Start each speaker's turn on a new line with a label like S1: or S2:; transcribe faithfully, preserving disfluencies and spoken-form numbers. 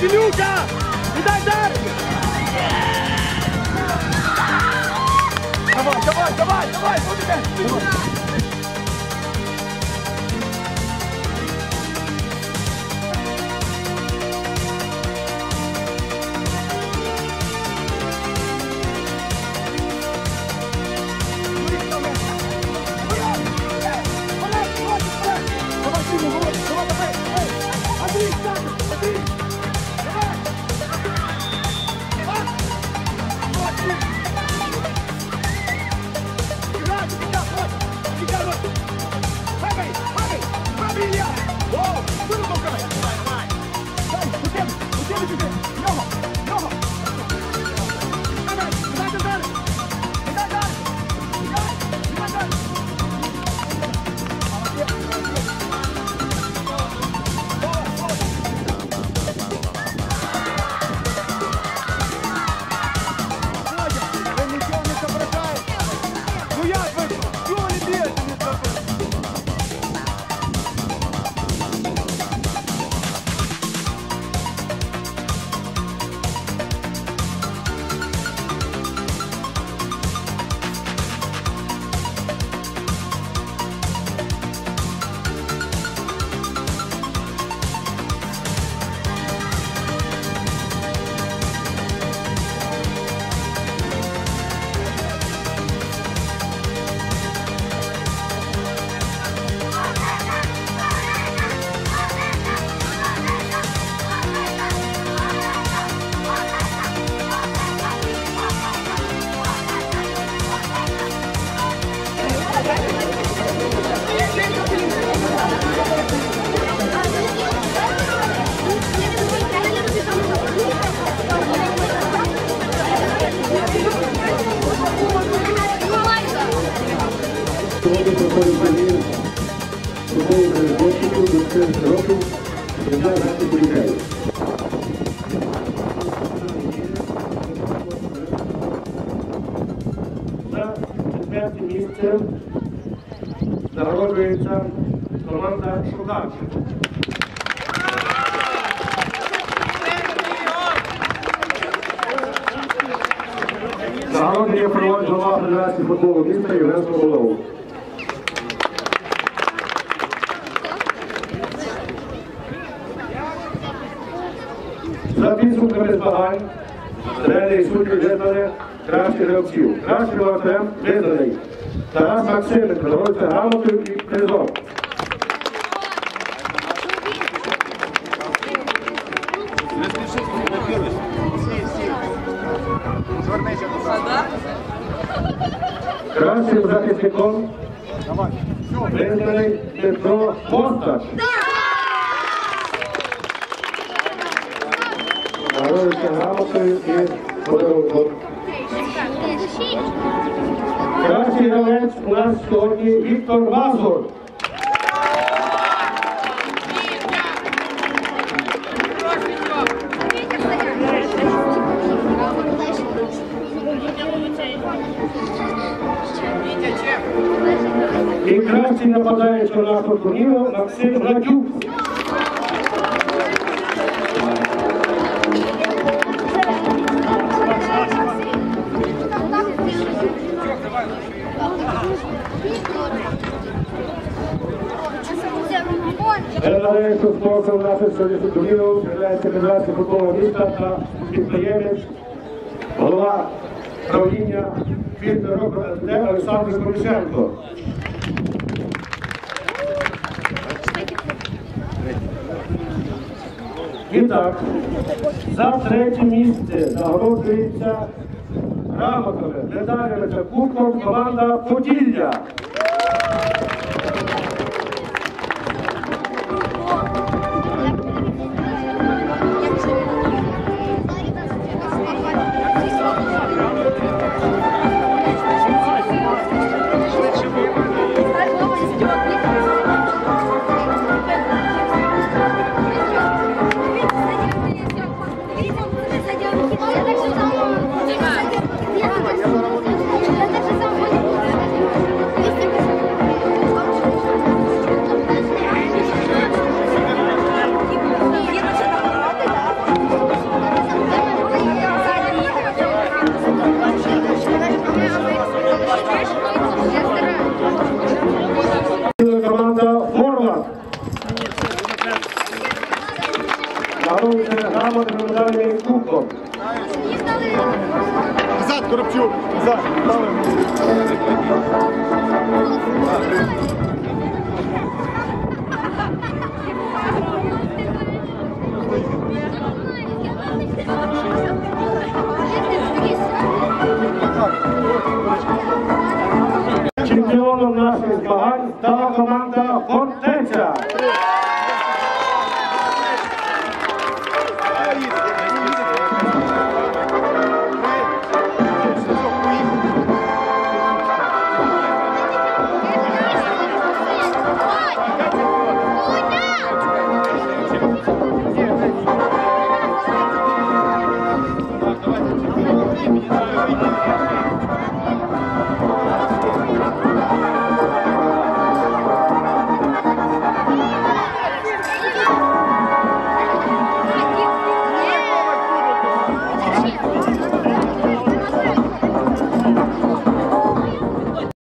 S1: Илюха! Идай, дай! Давай, давай, давай, давай, давай!
S2: Сьогодні проходить турнір футбольних гостів до чотирнадцяти років для наших дітей. За четверте місце нагороджується команда «Шугач». Нагородження проводить голова Федерації футболу міста Євген Смолов. За підсумками змагань тренери і судді визнали кращих гравців. Кращим гравцем визнаний Тарас Максименко, нагороджується грамотою і призом. Кращим захисником визнаний Петро Мостач. Нагороджується грамотою і подарунком. Кращий гравець у нас сьогодні Віктор Мазур. І кращий нападаючий нашого турніру Максим Гладюк. Передається спонсор нашого сьогоднішнього турніру, являється Федерація футболу міста та підприємець, голова правління фірми «Рокет» Олександр Комішенко. І так, за третє місце нагороджується грамотами, медалями та кубком команда «Поділля». нагороджено медалями і кубком.
S1: Назад, Коробчук! Назад!
S2: Чемпіоном наших змагань стала команда «Фортеця».
S1: Давай, давай.